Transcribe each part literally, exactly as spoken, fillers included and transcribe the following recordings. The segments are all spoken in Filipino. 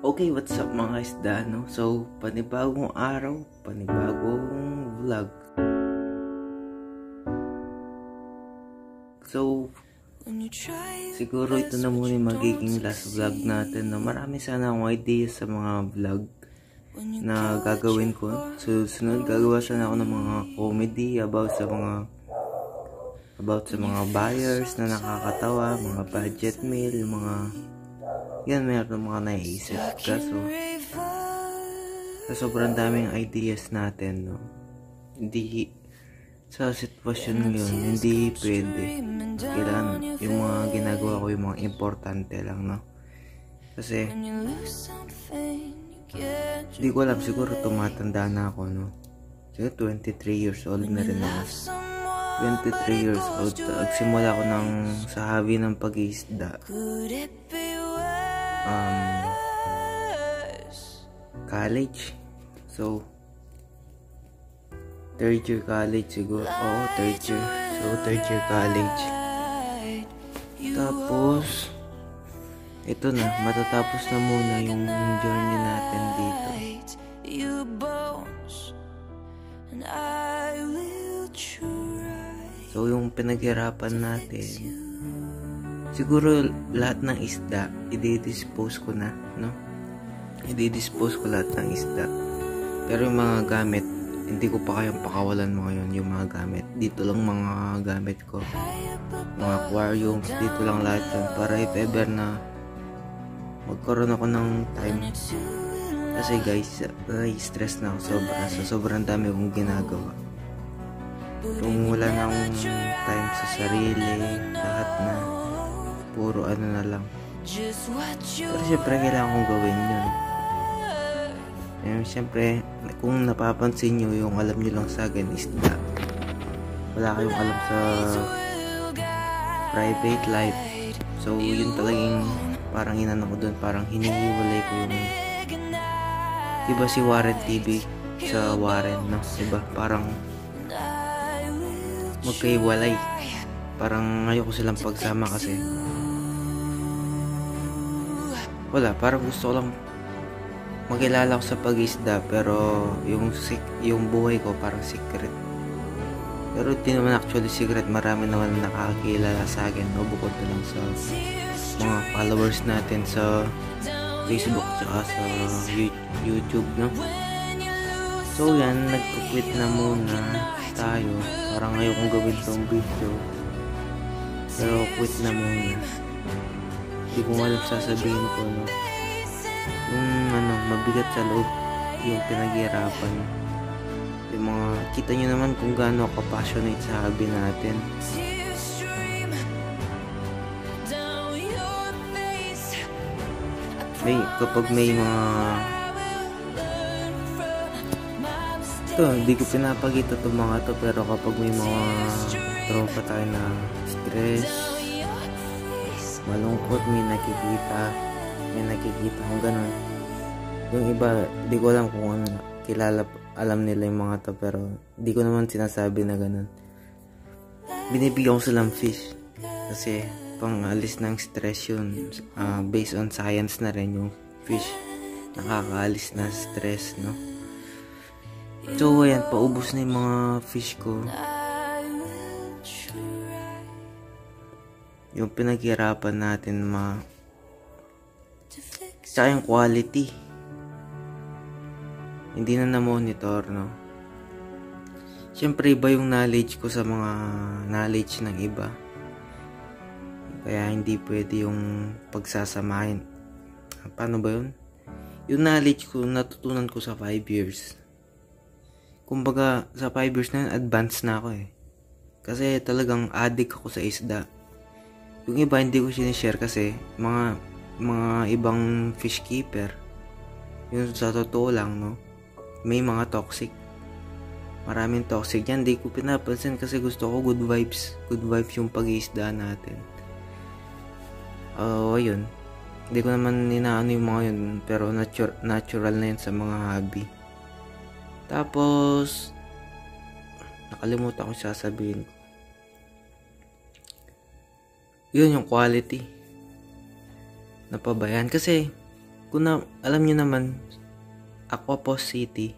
Okay, what's up mga isda, no? So, panibagong araw, panibagong vlog. So, siguro ito na muna yung magiging last vlog natin, no? Marami sana akong ideas sa mga vlog na gagawin ko. So, sunod gagawa sana ako ng mga comedy about sa mga about sa mga buyers na nakakatawa, mga budget meal, mga yan, meron mga naiisip. Kaso, sa sobrang daming ideas natin, no, hindi, sa sitwasyon ngayon, hindi pwede. Kailangan, yung mga ginagawa ko, yung mga importante lang, no. Kasi, hindi ko alam, siguro tumatanda na ako, no. Siguro twenty-three years old na rin ako. twenty-three years old. Nagsimula ako ng, sa hobby ng pag-iisda. Um, college. So, third year college siguro. Oo, third year. So, third year college. Tapos, ito na, matatapos na muna yung journey natin dito. So, yung pinaghirapan natin, siguro lahat ng isda, i-dispose ko na, no? I-dispose ko lahat ng isda. Pero yung mga gamit, hindi ko pa kayang pakawalan mo ngayon yung mga gamit. Dito lang mga gamit ko. Mga aquariums, dito lang lahat yun. Para if ever na magkaroon ako ng time. Kasi guys, stress na ako sobra. So, sobrang dami kong ginagawa. Kung wala na akong time sa sarili, lahat na. Puro ano na lang. Pero syempre kailangan kong gawin yun. Eh, syempre kung napapansin nyo, yung alam nyo lang sa akin is na wala kayong alam sa private life. So yun talagang parang inano ko dun, parang hinihiwalay ko yung diba si Warren T V sa Warren, no? Diba parang magkaiwalay. Parang ayoko silang pagsama kasi wala, parang gusto ko lang magkilala ko sa pag-isda, pero yung yung buhay ko parang secret. Pero di naman actually secret, marami naman nakakilala sa akin, no? Bukod na lang sa mga followers natin sa Facebook tsaka sa YouTube, no? So yan, nagko-quit na muna tayo. Parang ayokong gawin tong video, pero quit na muna. Hindi ko alam sasabihin ko, no? Yung ano, mabigat sa loob yung pinaghirapan. Yung mga, kita nyo naman kung gaano ako passionate sa hobby natin. May, kapag may mga ito, hindi ko pinapakita itong mga to, pero kapag may mga tropa tayo na stress, malungkot, may nakikita may nakikita kung ganun. Yung iba, di ko alam kung ano, kilala, alam nila yung mga to, pero di ko naman sinasabi na ganun. Binibigyan ko silang fish kasi pang alis ng stress yun. Uh, based on science na rin yung fish, nakakaalis na stress, no? So ayan, paubos na yung mga fish ko. Yung pinaghirapan natin ma tsaka yung quality hindi na na-monitor, no? Syempre iba yung knowledge ko sa mga knowledge ng iba, kaya hindi pwede yung pagsasamahin. Paano ba yun? Yung knowledge ko natutunan ko sa five years, kumbaga sa five years na yun, advanced na ako eh, kasi talagang addict ako sa isda. Yung iba hindi ko sinishare kasi mga mga ibang fish keeper, yun sa totoo lang, no, may mga toxic, maraming toxic yan. Hindi ko pinapansin kasi gusto ko good vibes, good vibes yung pag-iisda natin. Oh, uh, ayun, hindi ko naman ninaano yung mga yun, pero natu- natural na yun sa mga hobby. Tapos nakalimutan ko sasabihin ko. Yun yung quality. Napabayaan kasi kung na, alam nyo naman, Aquapos City,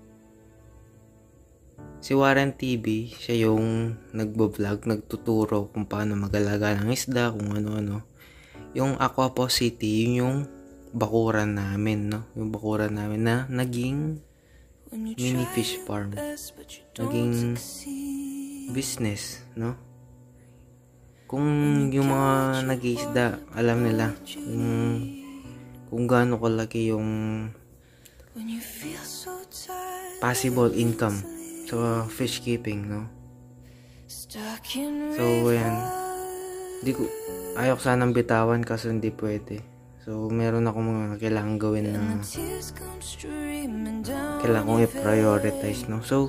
si Warren T V, siya yung nagbo-vlog, nagtuturo kung paano mag-alaga ng isda, kung ano-ano. Yung Aquapos City, yun yung bakuran namin, no? Yung bakuran namin na naging mini fish farm. Naging business, no? Kung yung mga nag-iisda, alam nila kung, kung gaano kalaki yung possible income sa fish keeping, no? So, ayan. Di ko, ayok sanang bitawan kasi hindi pwede. So, meron ako mga kailangan gawin na kailangan kong i-prioritize, no? So,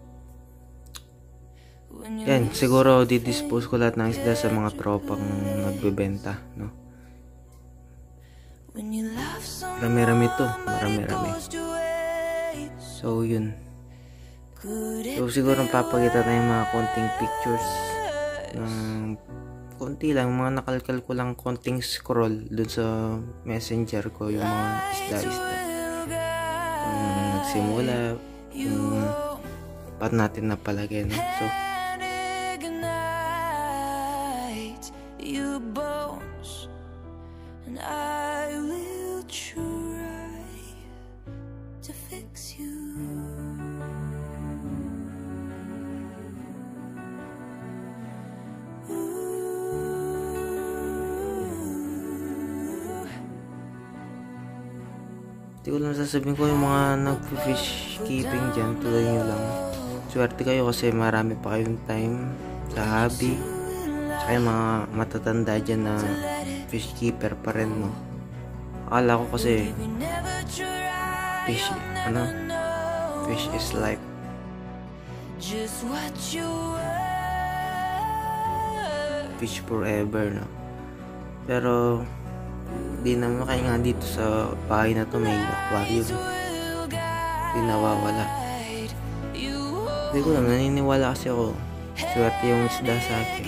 yan, siguro di-dispose ko lahat ng isda sa mga tropang nagbebenta, no? Marami-rami to, marami-rami. So, yun. So, siguro papakita tayo mga konting pictures ng konti lang, mga nakalkal ko lang konting scroll dun sa messenger ko, yung mga isda-isda. Kung nagsimula, kung paano natin napalagay, no? So, and I will try to fix you. Hindi ko lang sasabihin ko yung mga nag-fish keeping dyan, tuloy nyo lang. Swerte kayo kasi marami pa kayong time sa hobby. Tsaka yung mga matatanda dyan na fish keeper pa rin, no? Akala ko kasi fish, ano? Fish is life. Fish forever, no? Pero di naman, kaya nga dito sa bahay na to may aquarium. Di nawawala. Hindi ko lang, naniniwala kasi ako. Swerte yung isda sa akin.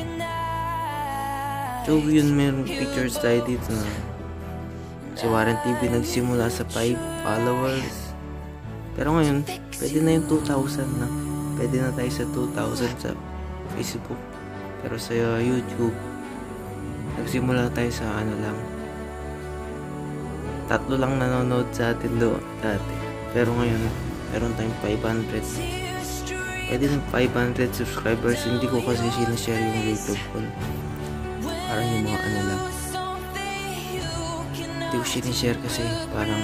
So yun, meron pictures tayo dito na si Warren T V nagsimula sa five followers. Pero ngayon, pwede na yung two thousand na. Pwede na tayo sa two thousand sa Facebook. Pero sa YouTube, nagsimula tayo sa ano lang. Tatlo lang nanonood sa atin doon dati. Pero ngayon, meron tayong five hundred. Pwede ng five hundred subscribers. Hindi ko kasi sinashare yung YouTube ko. Parang yung mga ano lang. Hindi ko sinishare kasi parang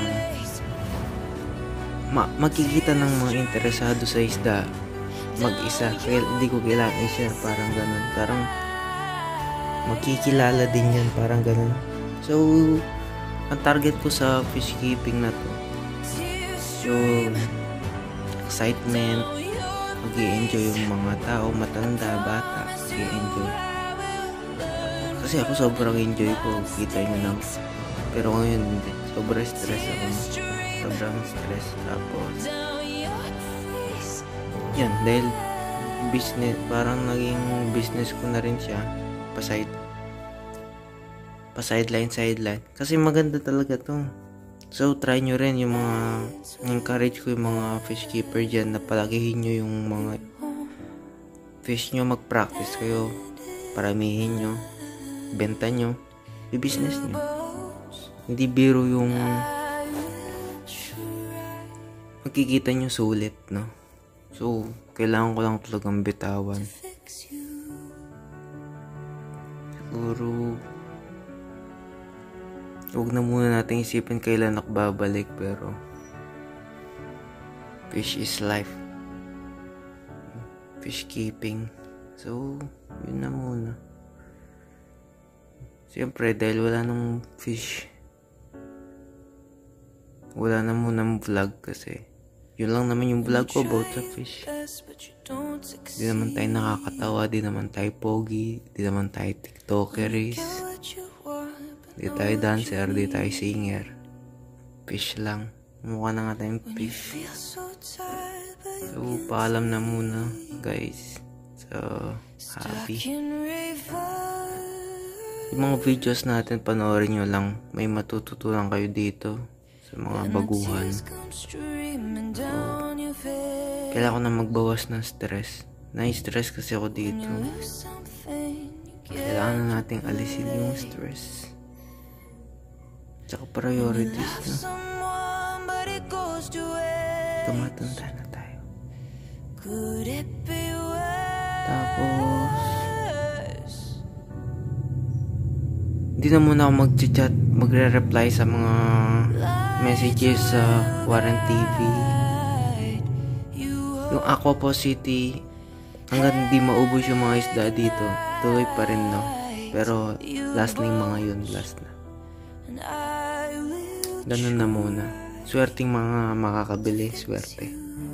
ma magkikita ng mga interesado sa isda mag-isa. Kaya hindi ko kailangan siya. Parang ganun. Parang magkikilala din yan. Parang ganun. So, ang target ko sa fish keeping na to, yung excitement, mag-i-enjoy yung mga tao, matanda, bata, mag-i-enjoy. Kasi ako sobrang enjoy ko, kita nyo lang. Pero ngayon hindi, sobrang stress ako. Sobrang stress. Tapos yan, dahil business, parang naging business ko na rin siya, paside pa sideline sideline kasi maganda talaga to. So try nyo rin yung mga, encourage ko yung mga fish keeper dyan na palagihin nyo yung mga fish nyo, mag practice kayo, paramihin nyo, benta nyo, i-business nyo. Hindi biro yung makikita nyo sulit, no? So kailangan ko lang talagang bitawan. Siguro huwag na muna natin isipin kailan ako babalik, pero fish is life. Fish keeping. So, yun na muna. Siyempre, dahil wala nang fish, wala na munang vlog kasi yun lang naman yung vlog ko about sa fish. Di naman tayo nakakatawa, di naman tayo pogi, di naman tayo tiktokeries, di tayo dancer, di tayo singer. Fish lang. Mukha na nga tayong fish. So, paalam na muna, guys. So, happy. Yung mga videos natin, panoorin nyo lang. May matututunan kayo dito. sa mga baguhan. So, kailangan ko na magbawas ng stress. Na-stress kasi ako dito. Kailangan na nating alisin yung stress. Tsaka priorities, no? Tumatanda na tayo. Tapos hindi na muna ako mag-chat, magre-reply sa mga messages sa Warren T V. Yung Aquapo City, hanggang hindi maubos yung mga isda dito, tuloy pa rin, no? Pero last na yung mga yun, last na. Ganun na muna. Swerting mga makakabili, swerte.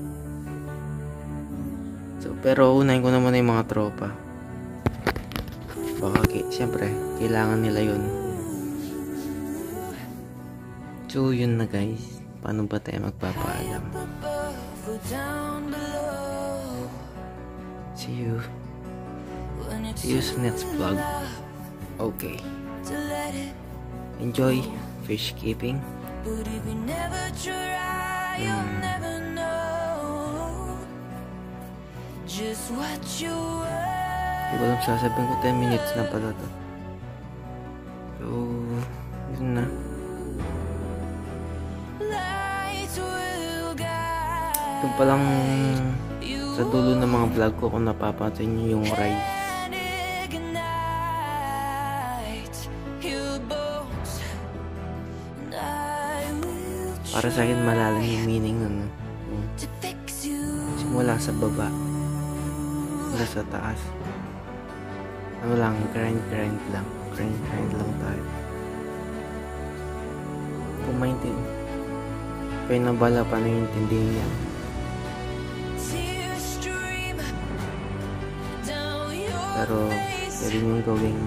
So, pero unahin ko na muna yung mga tropa. Baka, siyempre, kailangan nila yun. So, yun na guys. Paano ba tayo magpapaalam? See you. See you sa next vlog. Okay. Enjoy fish keeping. Hmm. Hindi ko alam, sasabihin ko ten minutes na pala to. So, yun na. Ito palang sa dulo ng mga vlog ko kung napapansin nyo yung rice. Para sa akin malalim yung meaning nun. Simula sa baba, mula sa taas. Ano lang, grind grind lang. Grind grind lang tayo. Kung maintindihan, kayo na bala paano yung intindihin niya. Pero pwede nyo gawing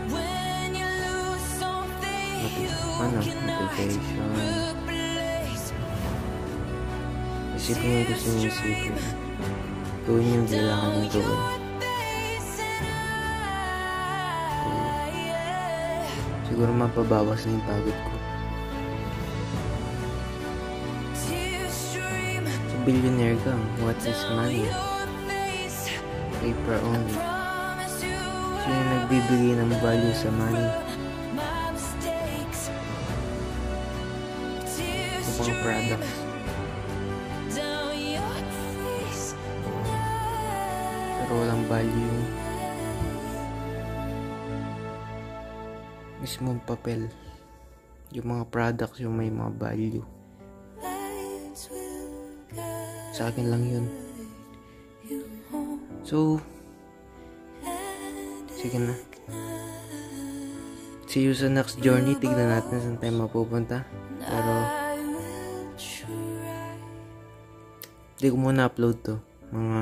ano, motivation. Isipin yung gusto nyo isipin. Gawin yung kailangan nyo gawin. So, siguro mapabawas na yung pagod ko. So, billionaire ka. What is money? Paper only. Sino yung nagbibigay ng value sa money? Sa mga products. Pero walang value. Mismong papel. Yung mga products yung may mga value. Sa akin lang yun. So, sige na. See you sa next journey. Tignan natin saan tayo mapupunta. Pero hindi ko muna upload to. Mga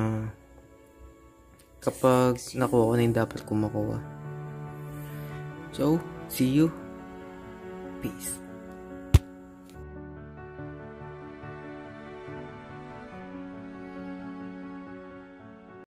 kapag nakuha ko na yung dapat ko makuha. So, see you. Peace.